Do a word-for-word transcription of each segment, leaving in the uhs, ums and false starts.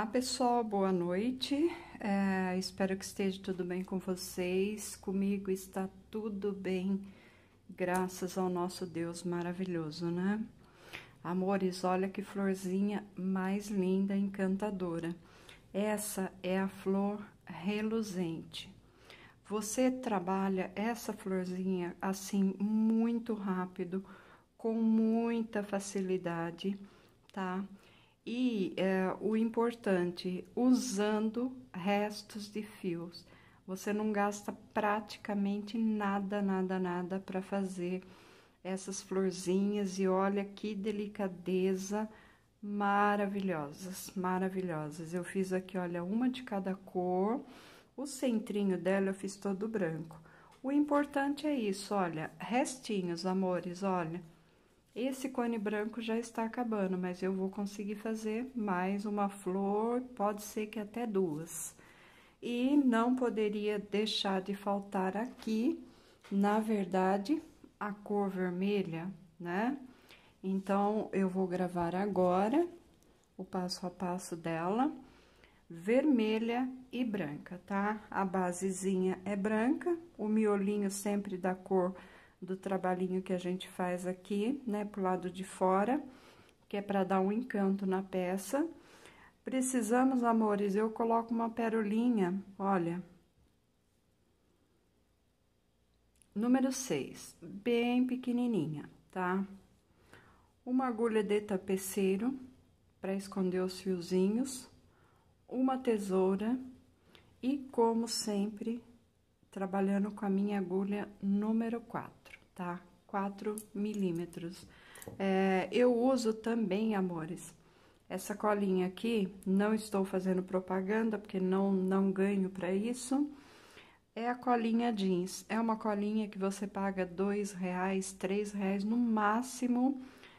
Olá, pessoal, boa noite. É, espero que esteja tudo bem com vocês. Comigo está tudo bem, graças ao nosso Deus maravilhoso, né? Amores, olha que florzinha mais linda, encantadora. Essa é a flor reluzente. Você trabalha essa florzinha assim muito rápido, com muita facilidade, tá? E é, o importante, usando restos de fios. Você não gasta praticamente nada, nada, nada para fazer essas florzinhas. E olha que delicadeza, maravilhosas, maravilhosas. Eu fiz aqui, olha, uma de cada cor. O centrinho dela eu fiz todo branco. O importante é isso, olha, restinhos, amores, olha. Esse cone branco já está acabando, mas eu vou conseguir fazer mais uma flor, pode ser que até duas. E não poderia deixar de faltar aqui, na verdade, a cor vermelha, né? Então, eu vou gravar agora o passo a passo dela, vermelha e branca, tá? A basezinha é branca, o miolinho sempre da cor do trabalhinho que a gente faz aqui, né, pro lado de fora, que é para dar um encanto na peça. Precisamos, amores, eu coloco uma perolinha, olha, número seis, bem pequenininha, tá? Uma agulha de tapeceiro para esconder os fiozinhos, uma tesoura e, como sempre, trabalhando com a minha agulha número quatro, tá? quatro milímetros. É, eu uso também, amores, essa colinha aqui, não estou fazendo propaganda, porque não, não ganho para isso. É a colinha jeans, é uma colinha que você paga dois reais, três reais no máximo,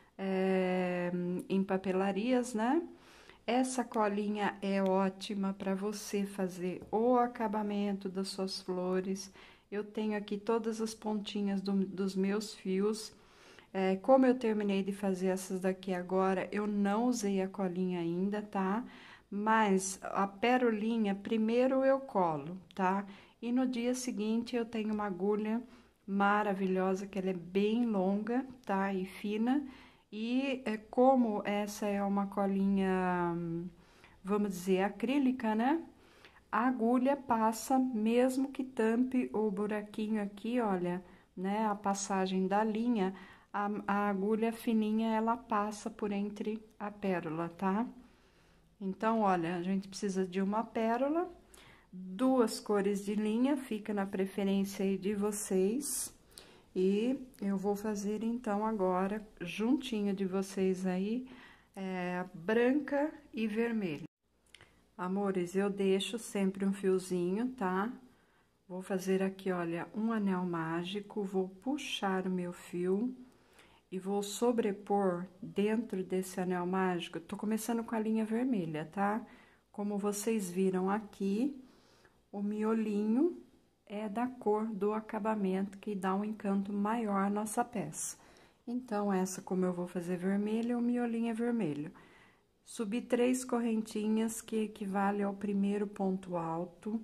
é, em papelarias, né? Essa colinha é ótima para você fazer o acabamento das suas flores. Eu tenho aqui todas as pontinhas do, dos meus fios. É, como eu terminei de fazer essas daqui agora, eu não usei a colinha ainda, tá? Mas a perolinha, primeiro eu colo, tá? E no dia seguinte eu tenho uma agulha maravilhosa, que ela é bem longa, tá? E fina. E é, como essa é uma colinha, vamos dizer, acrílica, né? A agulha passa, mesmo que tampe o buraquinho aqui, olha, né? A passagem da linha, a, a agulha fininha, ela passa por entre a pérola, tá? Então, olha, a gente precisa de uma pérola, duas cores de linha, fica na preferência aí de vocês. E eu vou fazer, então, agora, juntinho de vocês aí, é, branca e vermelha. Amores, eu deixo sempre um fiozinho, tá? Vou fazer aqui, olha, um anel mágico, vou puxar o meu fio e vou sobrepor dentro desse anel mágico. Tô começando com a linha vermelha, tá? Como vocês viram aqui, o miolinho é da cor do acabamento, que dá um encanto maior à nossa peça. Então, essa, como eu vou fazer vermelha, o miolinho é vermelho. Subi três correntinhas, que equivale ao primeiro ponto alto.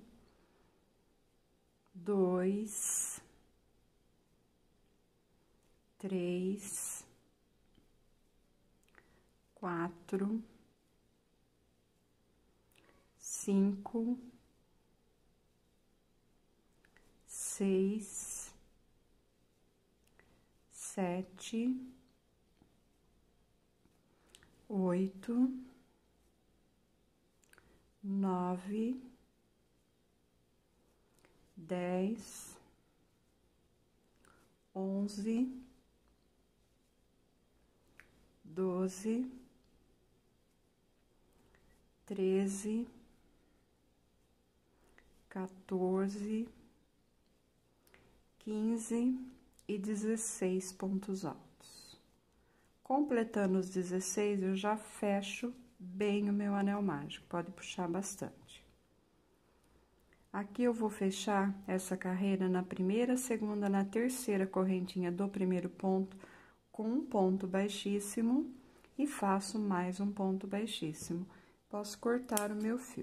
Dois. Três. Quatro. Cinco. Seis, sete, oito, nove, dez, onze, doze, treze, quatorze, quinze e dezesseis pontos altos. Completando os dezesseis, eu já fecho bem o meu anel mágico, pode puxar bastante. Aqui eu vou fechar essa carreira na primeira, segunda, na terceira correntinha do primeiro ponto, com um ponto baixíssimo, e faço mais um ponto baixíssimo. posso cortar o meu fio.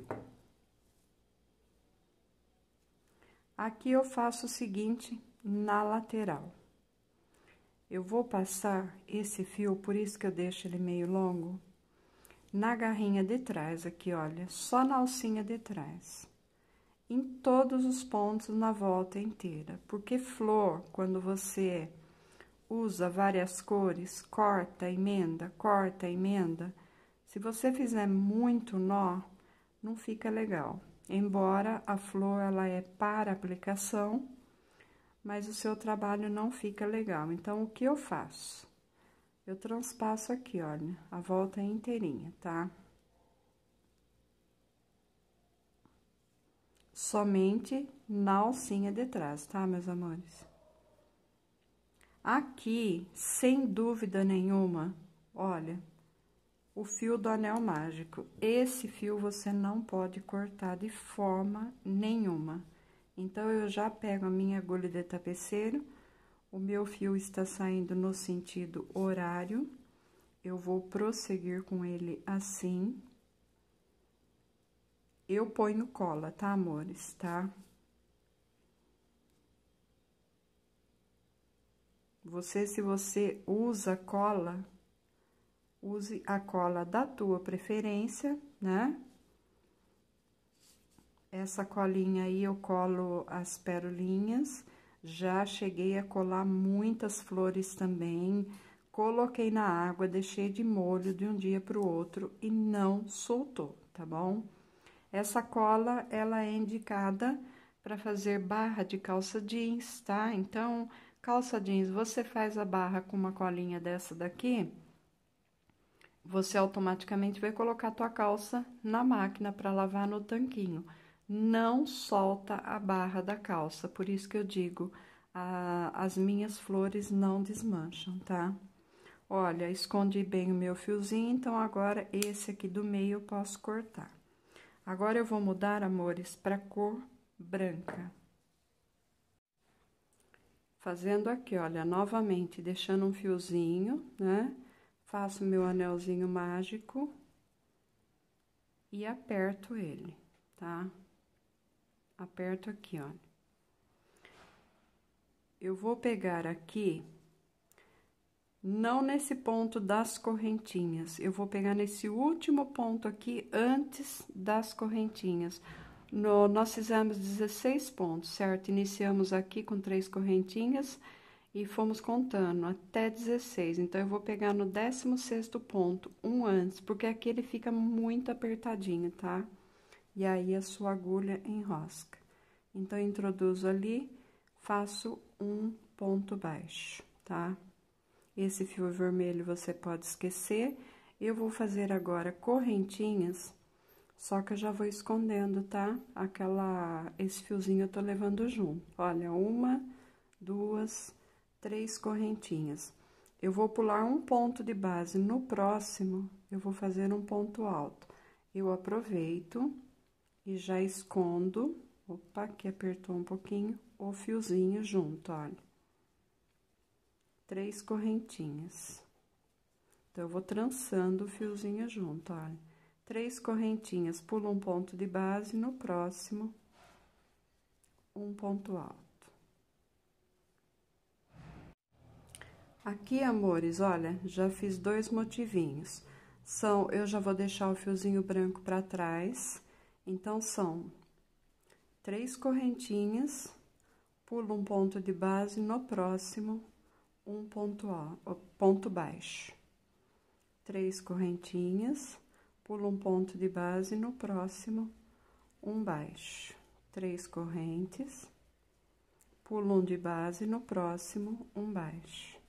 Aqui eu faço o seguinte na lateral. Eu vou passar esse fio, por isso que eu deixo ele meio longo, na garrinha de trás aqui, olha, só na alcinha de trás. Em todos os pontos na volta inteira, porque flor, quando você usa várias cores, corta, emenda, corta, emenda, se você fizer muito nó, não fica legal. Embora a flor, ela é para aplicação, mas o seu trabalho não fica legal. Então, o que eu faço? Eu transpasso aqui, olha, a volta inteirinha, tá? Somente na alcinha de trás, tá, meus amores? Aqui, sem dúvida nenhuma, olha, o fio do anel mágico. Esse fio você não pode cortar de forma nenhuma. Então, eu já pego a minha agulha de tapeceiro, o meu fio está saindo no sentido horário, eu vou prosseguir com ele assim. Eu ponho cola, tá, amores, tá? Você, se você usa cola, use a cola da tua preferência, né? Essa colinha aí eu colo as perolinhas, já cheguei a colar muitas flores também, coloquei na água, deixei de molho de um dia pro outro e não soltou, tá bom? Essa cola, ela é indicada para fazer barra de calça jeans, tá? Então, calça jeans, você faz a barra com uma colinha dessa daqui, você automaticamente vai colocar a tua calça na máquina para lavar no tanquinho. Não solta a barra da calça, por isso que eu digo, a, as minhas flores não desmancham, tá? Olha, escondi bem o meu fiozinho, então agora esse aqui do meio eu posso cortar. Agora, eu vou mudar, amores, para cor branca. Fazendo aqui, olha, novamente, deixando um fiozinho, né? Faço meu anelzinho mágico e aperto ele, tá? Aperto aqui, olha. Eu vou pegar aqui, não nesse ponto das correntinhas, eu vou pegar nesse último ponto aqui, antes das correntinhas. No, nós fizemos dezesseis pontos, certo? Iniciamos aqui com três correntinhas e fomos contando até dezesseis. Então, eu vou pegar no décimo sexto ponto, um antes, porque aqui ele fica muito apertadinho, tá? E aí, a sua agulha enrosca. Então, eu introduzo ali, faço um ponto baixo, tá? Esse fio vermelho você pode esquecer. Eu vou fazer agora correntinhas, só que eu já vou escondendo, tá? Aquela, esse fiozinho eu tô levando junto. Olha, uma, duas, três correntinhas. Eu vou pular um ponto de base. No próximo, eu vou fazer um ponto alto. Eu aproveito e já escondo. Opa, aqui apertou um pouquinho. O fiozinho junto, olha. Três correntinhas. Então, eu vou trançando o fiozinho junto, olha. Três correntinhas, pulo um ponto de base, no próximo, um ponto alto. Aqui, amores, olha, já fiz dois motivinhos. São, eu já vou deixar o fiozinho branco pra trás, então, são três correntinhas, pulo um ponto de base, no próximo, um ponto, ó, ponto baixo. Três correntinhas, pulo um ponto de base, no próximo, um baixo. Três correntes, pulo um de base, no próximo, um baixo.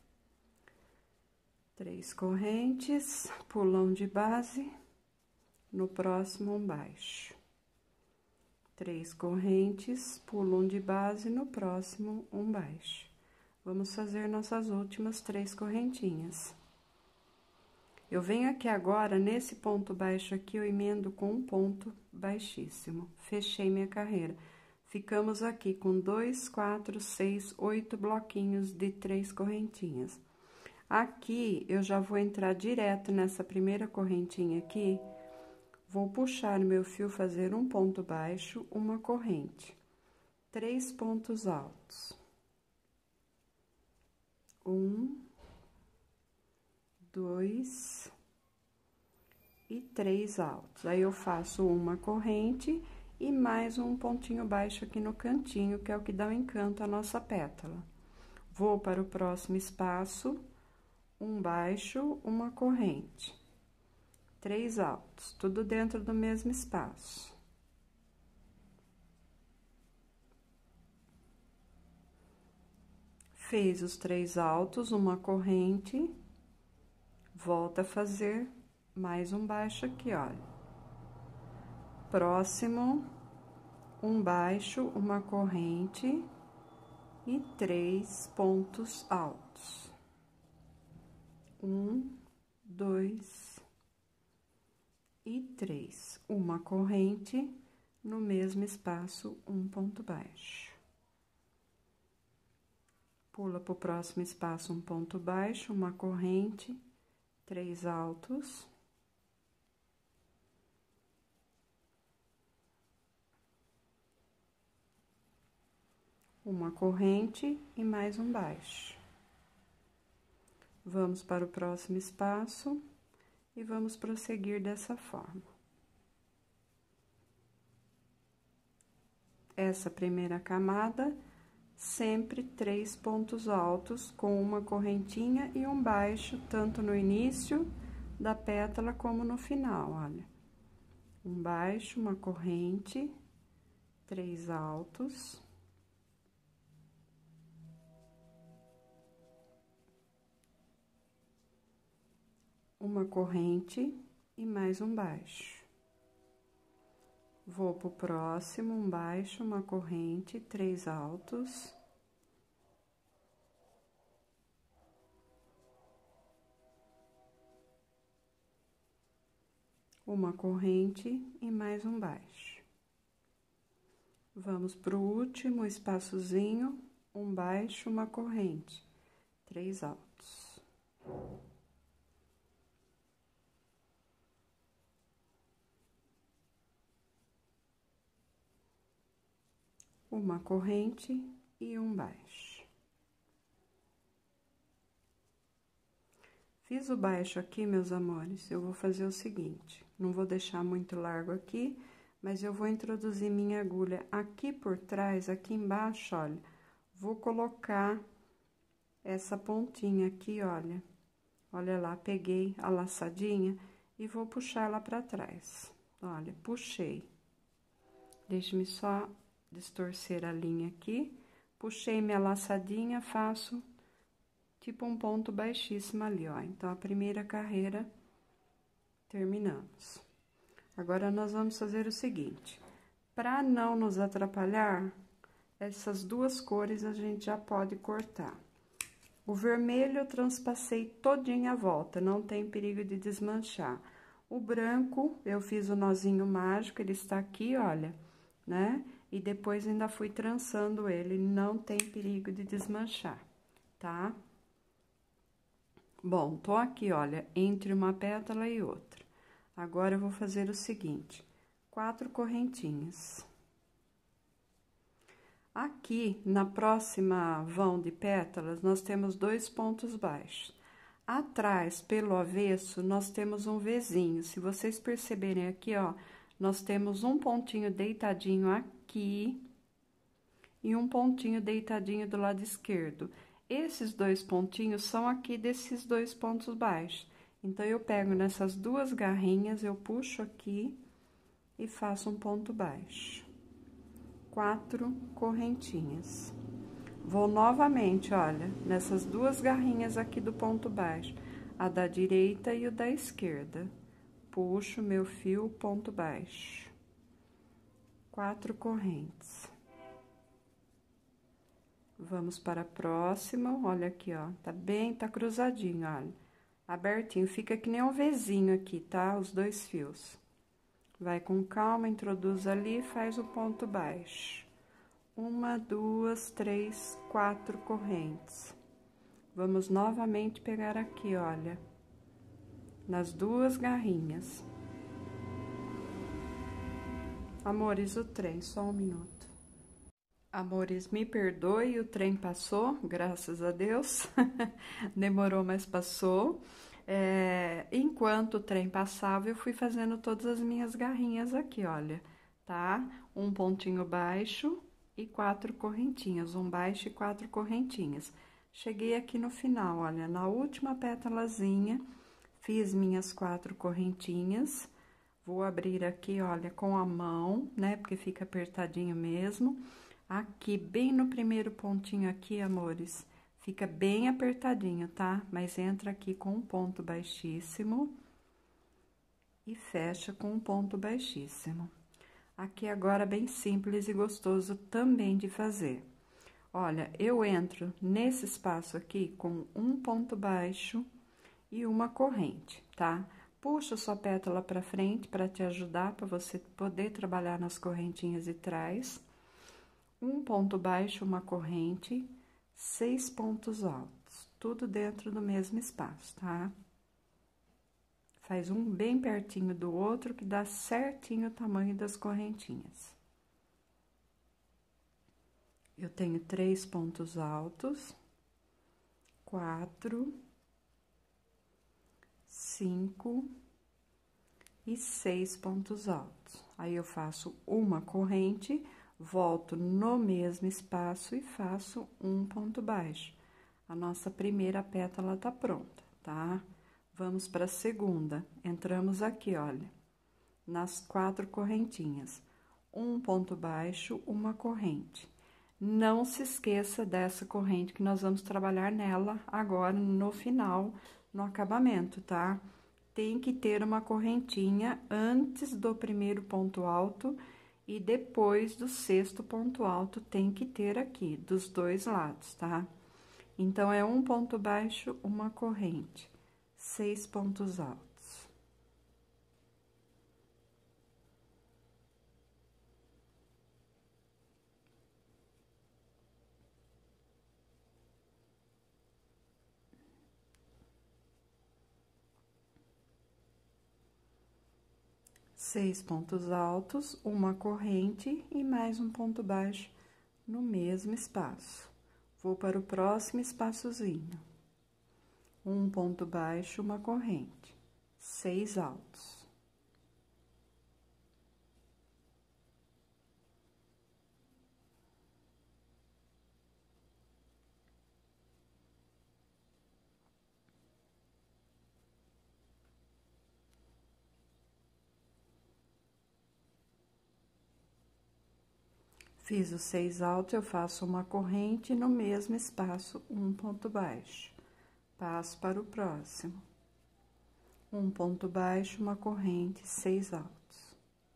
Três correntes, pulo um de base, no próximo, um baixo. Três correntes, pulo um de base, no próximo, um baixo. Vamos fazer nossas últimas três correntinhas. Eu venho aqui agora, nesse ponto baixo aqui, eu emendo com um ponto baixíssimo. Fechei minha carreira. Ficamos aqui com dois, quatro, seis, oito bloquinhos de três correntinhas. Aqui, eu já vou entrar direto nessa primeira correntinha aqui, Vou puxar meu fio, fazer um ponto baixo, uma corrente, três pontos altos. Um, dois e três altos. Aí, eu faço uma corrente e mais um pontinho baixo aqui no cantinho, que é o que dá o encanto à nossa pétala. Vou para o próximo espaço, um baixo, uma corrente, três altos, tudo dentro do mesmo espaço. Fez os três altos, uma corrente, volta a fazer mais um baixo aqui, olha. Próximo, um baixo, uma corrente e três pontos altos. Um, dois e três. Uma corrente, no mesmo espaço, um ponto baixo. Pula para o próximo espaço, um ponto baixo, uma corrente, três altos. Uma corrente e mais um baixo. Vamos para o próximo espaço e vamos prosseguir dessa forma. Essa primeira camada, sempre três pontos altos com uma correntinha e um baixo, tanto no início da pétala como no final, olha. Um baixo, uma corrente, três altos. Uma corrente e mais um baixo. Vou pro próximo, um baixo, uma corrente, três altos. Uma corrente e mais um baixo. Vamos pro último espaçozinho, um baixo, uma corrente, três altos. Uma corrente e um baixo. Fiz o baixo aqui, meus amores, eu vou fazer o seguinte, não vou deixar muito largo aqui, mas eu vou introduzir minha agulha aqui por trás, aqui embaixo, olha, vou colocar essa pontinha aqui, olha, olha lá, peguei a laçadinha e vou puxar ela pra trás, olha, puxei. Deixe-me só distorcer a linha aqui, puxei minha laçadinha, faço tipo um ponto baixíssimo ali, ó. Então, a primeira carreira, terminamos. Agora, nós vamos fazer o seguinte, para não nos atrapalhar, essas duas cores a gente já pode cortar. O vermelho eu transpassei todinha a volta, não tem perigo de desmanchar. O branco, eu fiz o nozinho mágico, ele está aqui, olha, né? E depois ainda fui trançando ele, não tem perigo de desmanchar, tá? Bom, tô aqui, olha, entre uma pétala e outra. Agora, eu vou fazer o seguinte, quatro correntinhas. Aqui, na próxima vão de pétalas, nós temos dois pontos baixos. Atrás, pelo avesso, nós temos um Vzinho. Se vocês perceberem aqui, ó, nós temos um pontinho deitadinho aqui e um pontinho deitadinho do lado esquerdo. Esses dois pontinhos são aqui desses dois pontos baixos. Então, eu pego nessas duas garrinhas, eu puxo aqui e faço um ponto baixo. Quatro correntinhas. Vou novamente, olha, nessas duas garrinhas aqui do ponto baixo, a da direita e o da esquerda. Puxo meu fio, ponto baixo. Quatro correntes. Vamos para a próxima, olha aqui, ó, tá bem, tá cruzadinho, olha, abertinho, fica que nem um Vzinho aqui, tá? Os dois fios. Vai com calma, introduz ali, faz o ponto baixo. Uma, duas, três, quatro correntes. Vamos novamente pegar aqui, olha, nas duas garrinhas. Amores, o trem, só um minuto. Amores, me perdoe, o trem passou, graças a Deus. Demorou, mas passou. É, enquanto o trem passava, eu fui fazendo todas as minhas garrinhas aqui, olha, tá? Um pontinho baixo e quatro correntinhas, um baixo e quatro correntinhas. Cheguei aqui no final, olha, na última pétalazinha, fiz minhas quatro correntinhas. Vou abrir aqui, olha, com a mão, né? Porque fica apertadinho mesmo. Aqui, bem no primeiro pontinho aqui, amores, fica bem apertadinho, tá? Mas entra aqui com um ponto baixíssimo e fecha com um ponto baixíssimo. Aqui agora, bem simples e gostoso também de fazer. Olha, eu entro nesse espaço aqui com um ponto baixo e uma corrente, tá? Puxa sua pétala pra frente para te ajudar, para você poder trabalhar nas correntinhas de trás. Um ponto baixo, uma corrente, seis pontos altos, tudo dentro do mesmo espaço, tá? Faz um bem pertinho do outro, que dá certinho o tamanho das correntinhas. Eu tenho três pontos altos, quatro, cinco e seis pontos altos. Aí, eu faço uma corrente, volto no mesmo espaço e faço um ponto baixo. A nossa primeira pétala tá pronta, tá? Vamos para a segunda. Entramos aqui, olha, nas quatro correntinhas. Um ponto baixo, uma corrente. Não se esqueça dessa corrente que nós vamos trabalhar nela agora no final, no acabamento, tá? Tem que ter uma correntinha antes do primeiro ponto alto e depois do sexto ponto alto, tem que ter aqui, dos dois lados, tá? Então, é um ponto baixo, uma corrente, seis pontos altos. Seis pontos altos, uma corrente e mais um ponto baixo no mesmo espaço. Vou para o próximo espaçozinho. Um ponto baixo, uma corrente, seis altos. Fiz os seis altos, eu faço uma corrente no mesmo espaço, um ponto baixo. Passo para o próximo. Um ponto baixo, uma corrente, seis altos.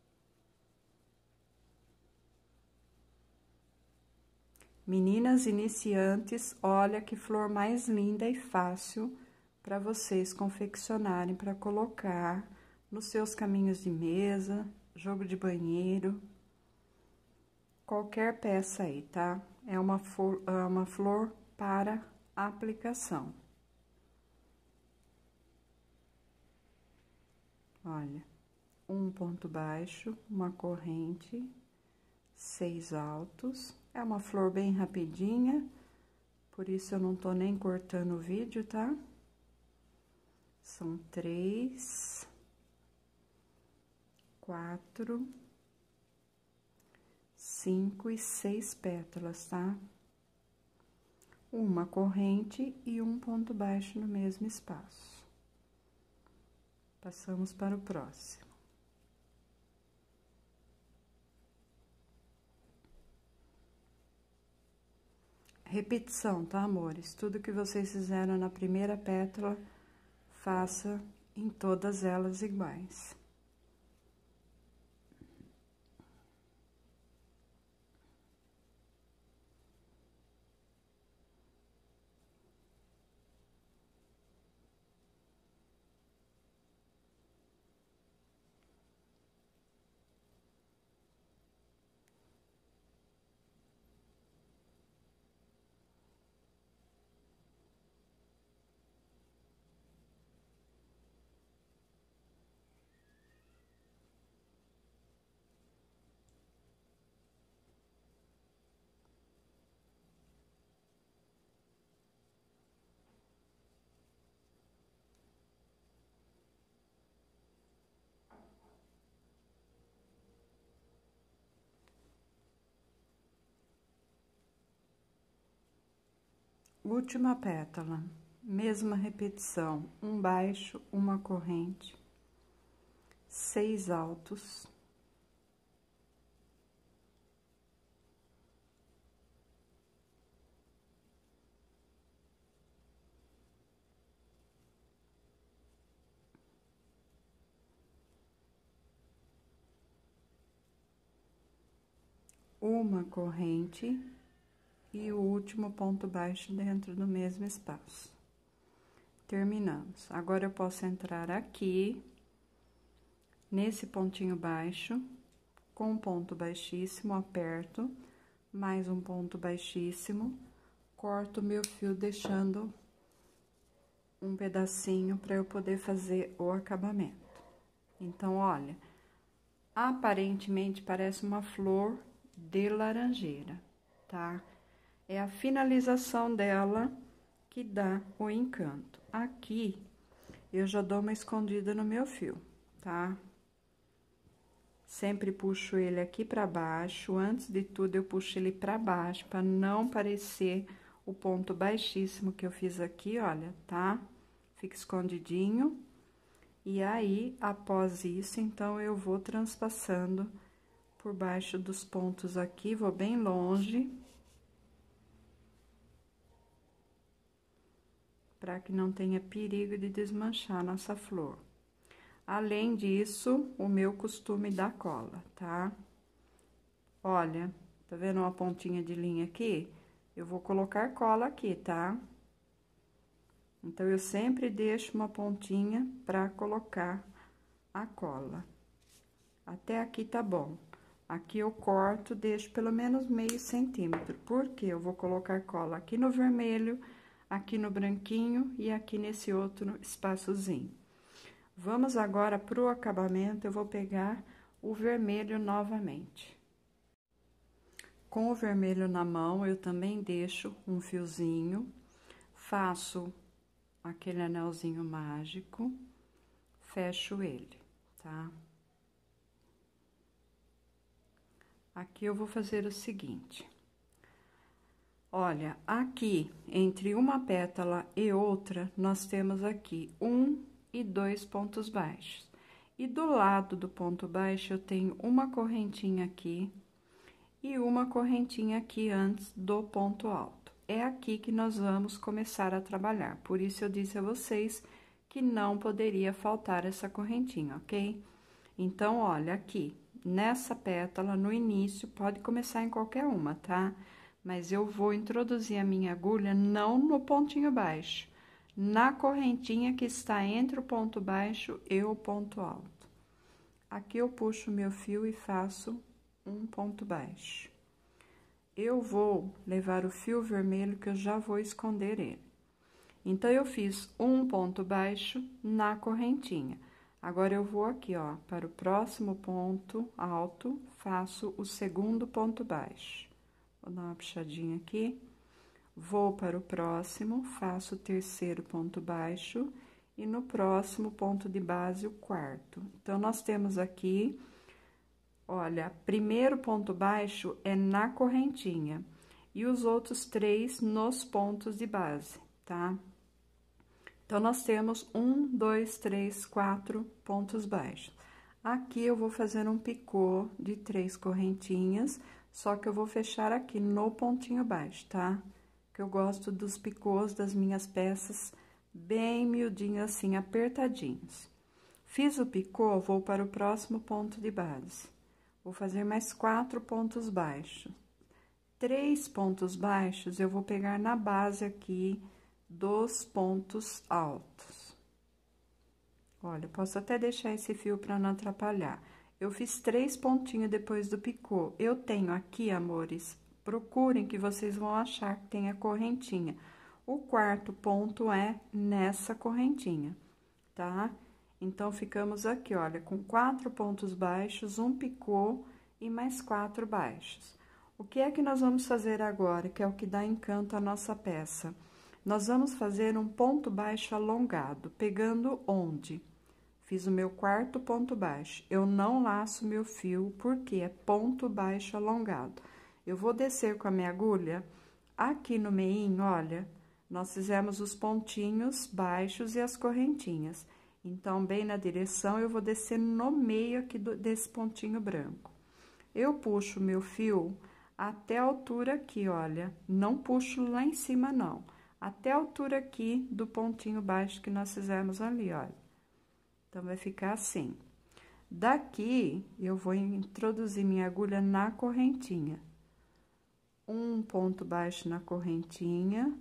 Meninas iniciantes, olha que flor mais linda e fácil para vocês confeccionarem, para colocar nos seus caminhos de mesa, jogo de banheiro, qualquer peça aí, tá? É uma flor, é uma flor para aplicação. Olha, um ponto baixo, uma corrente, seis altos. É uma flor bem rapidinha, por isso eu não tô nem cortando o vídeo, tá? São três, quatro, cinco e seis pétalas, tá? Uma corrente e um ponto baixo no mesmo espaço. Passamos para o próximo. Repetição, tá, amores? Tudo que vocês fizeram na primeira pétala, faça em todas elas iguais. última pétala, mesma repetição, um baixo, uma corrente, seis altos, uma corrente e o último ponto baixo dentro do mesmo espaço. Terminamos. Agora eu posso entrar aqui, nesse pontinho baixo, com um ponto baixíssimo, aperto, mais um ponto baixíssimo, corto o meu fio deixando um pedacinho para eu poder fazer o acabamento. Então, olha, aparentemente parece uma flor de laranjeira, tá? É a finalização dela que dá o encanto. Aqui, eu já dou uma escondida no meu fio, tá? Sempre puxo ele aqui pra baixo, antes de tudo eu puxo ele pra baixo, pra não parecer o ponto baixíssimo que eu fiz aqui, olha, tá? Fica escondidinho. E aí, após isso, então, eu vou transpassando por baixo dos pontos aqui, vou bem longe, para que não tenha perigo de desmanchar a nossa flor. Além disso, o meu costume da cola, tá? Olha, tá vendo uma pontinha de linha aqui? Eu vou colocar cola aqui, tá? Então, eu sempre deixo uma pontinha para colocar a cola. Até aqui tá bom. Aqui eu corto, deixo pelo menos meio centímetro, porque eu vou colocar cola aqui no vermelho, aqui no branquinho e aqui nesse outro espaçozinho. Vamos agora pro acabamento, eu vou pegar o vermelho novamente. Com o vermelho na mão, eu também deixo um fiozinho, faço aquele anelzinho mágico, fecho ele, tá? Aqui eu vou fazer o seguinte. Olha, aqui, entre uma pétala e outra, nós temos aqui um e dois pontos baixos. E do lado do ponto baixo, eu tenho uma correntinha aqui e uma correntinha aqui antes do ponto alto. É aqui que nós vamos começar a trabalhar. Por isso, eu disse a vocês que não poderia faltar essa correntinha, ok? Então, olha, aqui, nessa pétala, no início, pode começar em qualquer uma, tá? Mas eu vou introduzir a minha agulha não no pontinho baixo, na correntinha que está entre o ponto baixo e o ponto alto. Aqui eu puxo o meu fio e faço um ponto baixo. Eu vou levar o fio vermelho que eu já vou esconder ele. Então, eu fiz um ponto baixo na correntinha. Agora, eu vou aqui, ó, para o próximo ponto alto, faço o segundo ponto baixo. Vou dar uma puxadinha aqui. Vou para o próximo, faço o terceiro ponto baixo e no próximo ponto de base, o quarto. Então, nós temos aqui, olha, primeiro ponto baixo é na correntinha e os outros três nos pontos de base, tá? Então, nós temos um, dois, três, quatro pontos baixos. Aqui, eu vou fazer um picô de três correntinhas, só que eu vou fechar aqui no pontinho baixo, tá? Que eu gosto dos picôs das minhas peças bem miudinhos assim, apertadinhos. Fiz o picô, vou para o próximo ponto de base. Vou fazer mais quatro pontos baixos. Três pontos baixos eu vou pegar na base aqui dos pontos altos. Olha, posso até deixar esse fio para não atrapalhar. Eu fiz três pontinhos depois do picô. Eu tenho aqui, amores, procurem que vocês vão achar que tem a correntinha. O quarto ponto é nessa correntinha, tá? Então, ficamos aqui, olha, com quatro pontos baixos, um picô e mais quatro baixos. O que é que nós vamos fazer agora, que é o que dá encanto à nossa peça? Nós vamos fazer um ponto baixo alongado, pegando onde? Fiz o meu quarto ponto baixo. Eu não laço meu fio, porque é ponto baixo alongado. Eu vou descer com a minha agulha aqui no meinho, olha, nós fizemos os pontinhos baixos e as correntinhas. Então, bem na direção, eu vou descer no meio aqui do, desse pontinho branco. Eu puxo o meu fio até a altura aqui, olha, não puxo lá em cima, não. Até a altura aqui do pontinho baixo que nós fizemos ali, olha. Então, vai ficar assim. Daqui, eu vou introduzir minha agulha na correntinha. Um ponto baixo na correntinha,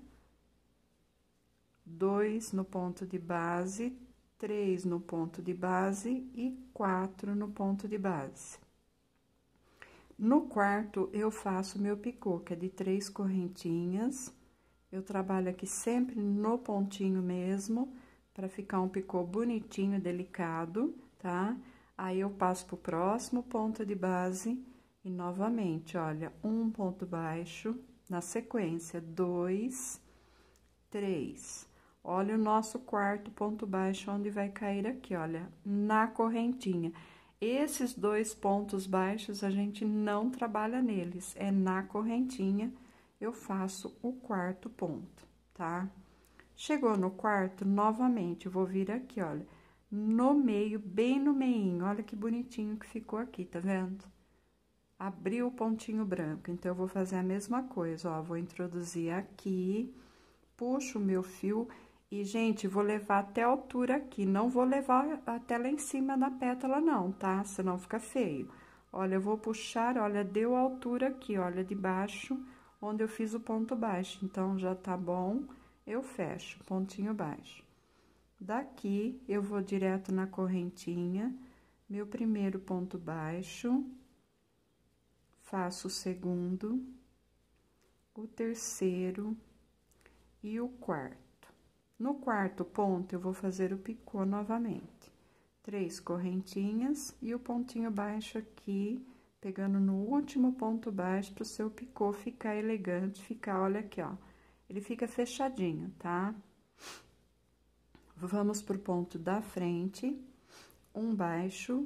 dois no ponto de base, três no ponto de base e quatro no ponto de base. No quarto, eu faço meu picô, que é de três correntinhas. Eu trabalho aqui sempre no pontinho mesmo, para ficar um picô bonitinho, delicado, tá? Aí, eu passo pro próximo ponto de base e, novamente, olha, um ponto baixo, na sequência, dois, três. Olha o nosso quarto ponto baixo, onde vai cair aqui, olha, na correntinha. Esses dois pontos baixos, a gente não trabalha neles, é na correntinha, eu faço o quarto ponto, tá? Chegou no quarto, novamente, eu vou vir aqui, olha, no meio, bem no meinho, olha que bonitinho que ficou aqui, tá vendo? Abriu o pontinho branco, então, eu vou fazer a mesma coisa, ó, vou introduzir aqui, puxo o meu fio e, gente, vou levar até a altura aqui, não vou levar até lá em cima da pétala, não, tá? Senão fica feio. Olha, eu vou puxar, olha, deu a altura aqui, olha, de baixo, onde eu fiz o ponto baixo. Então, já tá bom, eu fecho, pontinho baixo. Daqui, eu vou direto na correntinha, meu primeiro ponto baixo, faço o segundo, o terceiro e o quarto. No quarto ponto, eu vou fazer o picô novamente. Três correntinhas e o pontinho baixo aqui, pegando no último ponto baixo, pro seu picô ficar elegante, ficar, olha aqui, ó. Ele fica fechadinho, tá? Vamos pro ponto da frente. Um baixo.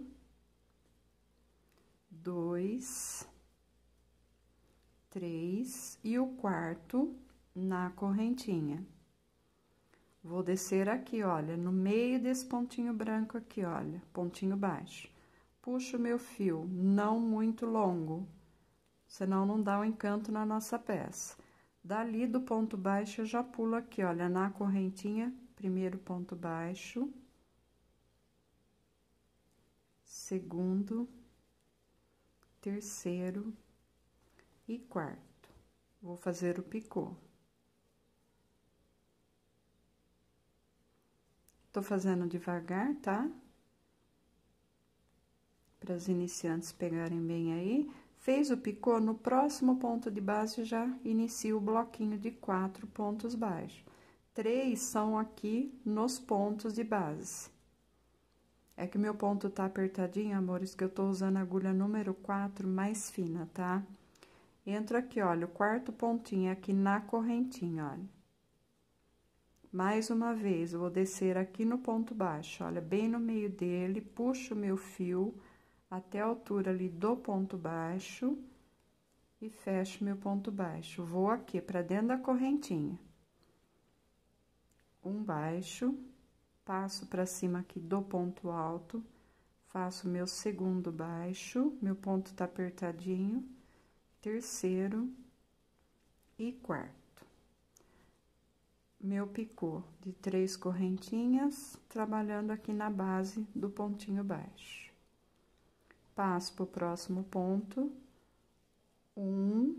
Dois. Três. E o quarto na correntinha. Vou descer aqui, olha, no meio desse pontinho branco aqui, olha, pontinho baixo. Puxo o meu fio, não muito longo, senão não dá um encanto na nossa peça. Dali do ponto baixo, eu já pulo aqui, olha, na correntinha, primeiro ponto baixo, segundo, terceiro e quarto. Vou fazer o picô. Tô fazendo devagar, tá? Para os iniciantes pegarem bem aí. Fez o picô, no próximo ponto de base, já inicia o bloquinho de quatro pontos baixos. Três são aqui nos pontos de base. É que meu ponto tá apertadinho, amores, que eu tô usando a agulha número quatro mais fina, tá? Entro aqui, olha, o quarto pontinho aqui na correntinha, olha. Mais uma vez, eu vou descer aqui no ponto baixo, olha, bem no meio dele, puxo o meu fio até a altura ali do ponto baixo e fecho meu ponto baixo. Vou aqui pra dentro da correntinha. Um baixo, passo pra cima aqui do ponto alto, faço meu segundo baixo, meu ponto tá apertadinho, terceiro e quarto. Meu picô de três correntinhas, trabalhando aqui na base do pontinho baixo. Passo pro próximo ponto. Um,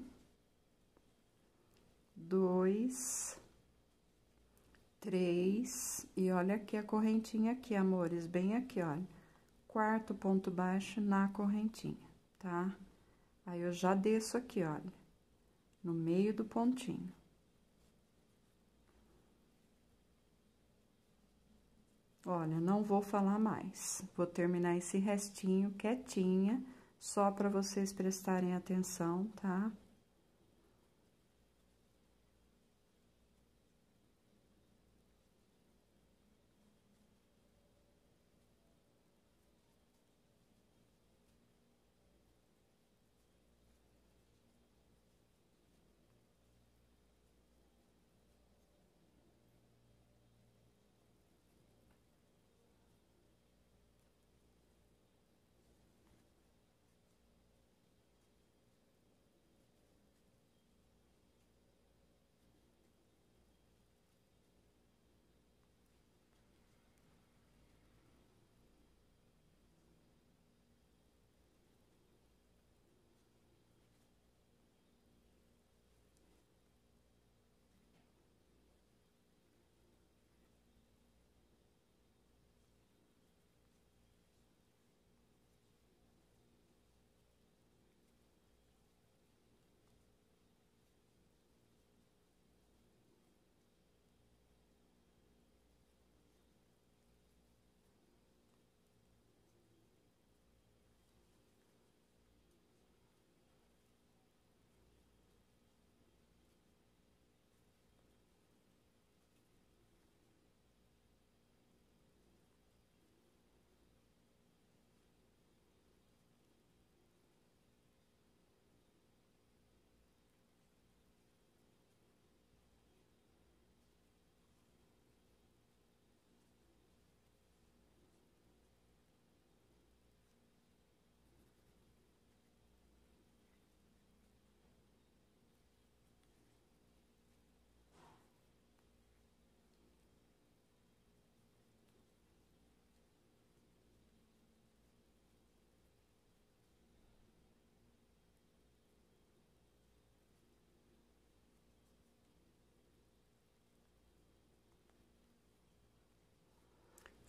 dois, três, e olha aqui a correntinha aqui, amores, bem aqui, olha. Quarto ponto baixo na correntinha, tá? Aí, eu já desço aqui, olha, no meio do pontinho. Olha, não vou falar mais, vou terminar esse restinho quietinha, só para vocês prestarem atenção, tá?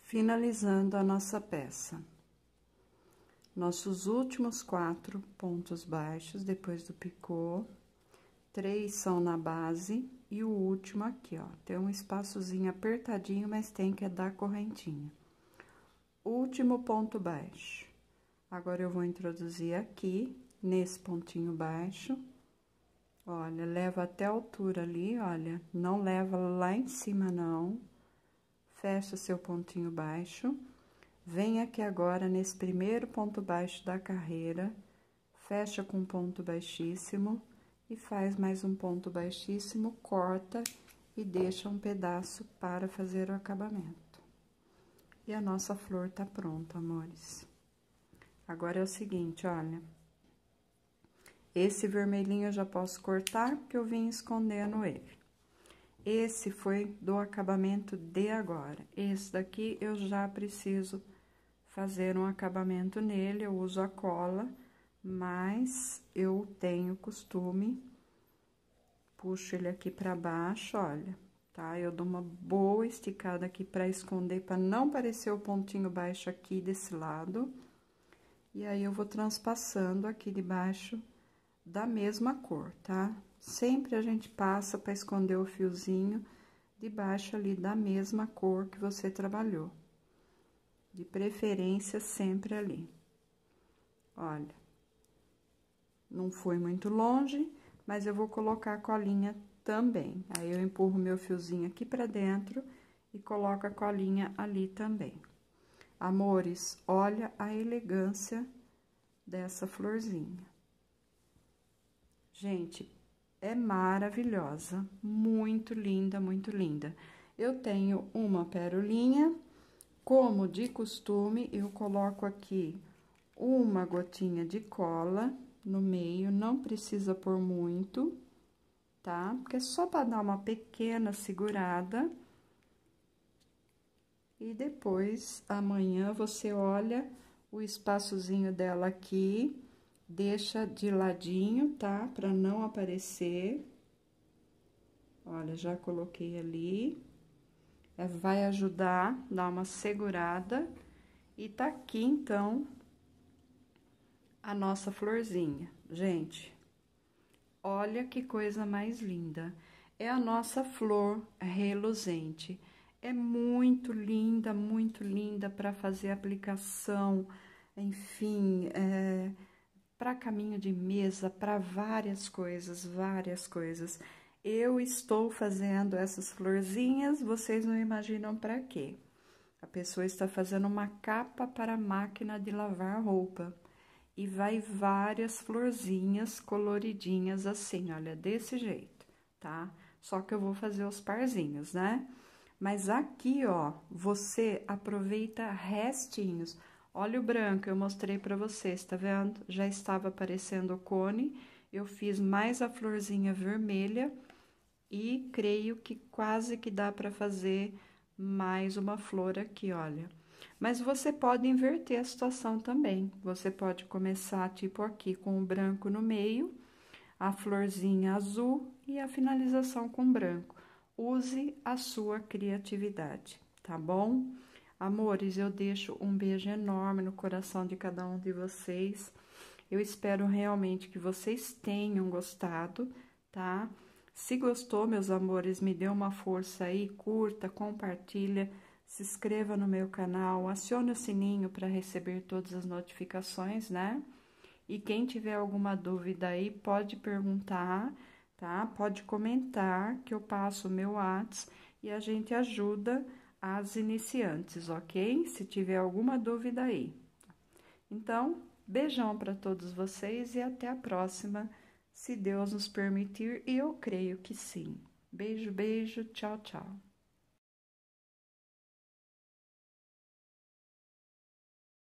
finalizando a nossa peça. Nossos últimos quatro pontos baixos depois do picô, três são na base e o último aqui, ó, tem um espaçozinho apertadinho, mas tem que dar correntinha. Último ponto baixo. Agora, eu vou introduzir aqui, nesse pontinho baixo, olha, leva até a altura ali, olha, não leva lá em cima, não. Fecha seu pontinho baixo. Vem aqui agora, nesse primeiro ponto baixo da carreira, fecha com um ponto baixíssimo e faz mais um ponto baixíssimo, corta e deixa um pedaço para fazer o acabamento. E a nossa flor tá pronta, amores. Agora é o seguinte, olha, esse vermelhinho eu já posso cortar, porque eu vim escondendo ele. Esse foi do acabamento de agora. Esse daqui eu já preciso fazer um acabamento nele, eu uso a cola, mas eu tenho costume, puxo ele aqui pra baixo, olha, tá? Eu dou uma boa esticada aqui pra esconder, pra não parecer o pontinho baixo aqui desse lado. E aí, eu vou transpassando aqui de baixo da mesma cor, tá? Sempre a gente passa pra esconder o fiozinho de baixo ali da mesma cor que você trabalhou. De preferência, sempre ali. Olha, não foi muito longe, mas eu vou colocar a colinha também. Aí, eu empurro meu fiozinho aqui pra dentro e coloco a colinha ali também. Amores, olha a elegância dessa florzinha. Gente, é maravilhosa, muito linda, muito linda. Eu tenho uma perolinha, como de costume, eu coloco aqui uma gotinha de cola no meio, não precisa pôr muito, tá? Porque é só para dar uma pequena segurada. E depois, amanhã, você olha o espaçozinho dela aqui, deixa de ladinho, tá? Pra não aparecer. Olha, já coloquei ali. Vai ajudar, dar uma segurada. E tá aqui, então, a nossa florzinha. Gente, olha que coisa mais linda. É a nossa flor reluzente. É muito linda, muito linda para fazer aplicação, enfim, é, para caminho de mesa, para várias coisas, várias coisas. Eu estou fazendo essas florzinhas, vocês não imaginam para quê. A pessoa está fazendo uma capa para a máquina de lavar roupa. E vai várias florzinhas coloridinhas assim, olha, desse jeito, tá? Só que eu vou fazer os parzinhos, né? Mas aqui, ó, você aproveita restinhos. Olha o branco, eu mostrei pra vocês, tá vendo? Já estava aparecendo o cone, eu fiz mais a florzinha vermelha e creio que quase que dá pra fazer mais uma flor aqui, olha. Mas você pode inverter a situação também. Você pode começar, tipo, aqui com o branco no meio, a florzinha azul e a finalização com branco. Use a sua criatividade, tá bom? Amores, eu deixo um beijo enorme no coração de cada um de vocês. Eu espero realmente que vocês tenham gostado, tá? Se gostou, meus amores, me dê uma força aí, curta, compartilha, se inscreva no meu canal, acione o sininho para receber todas as notificações, né? E quem tiver alguma dúvida aí, pode perguntar, tá? Pode comentar que eu passo o meu WhatsApp e a gente ajuda as iniciantes, ok? Se tiver alguma dúvida aí. Então, beijão para todos vocês e até a próxima, se Deus nos permitir, e eu creio que sim. Beijo, beijo, tchau, tchau.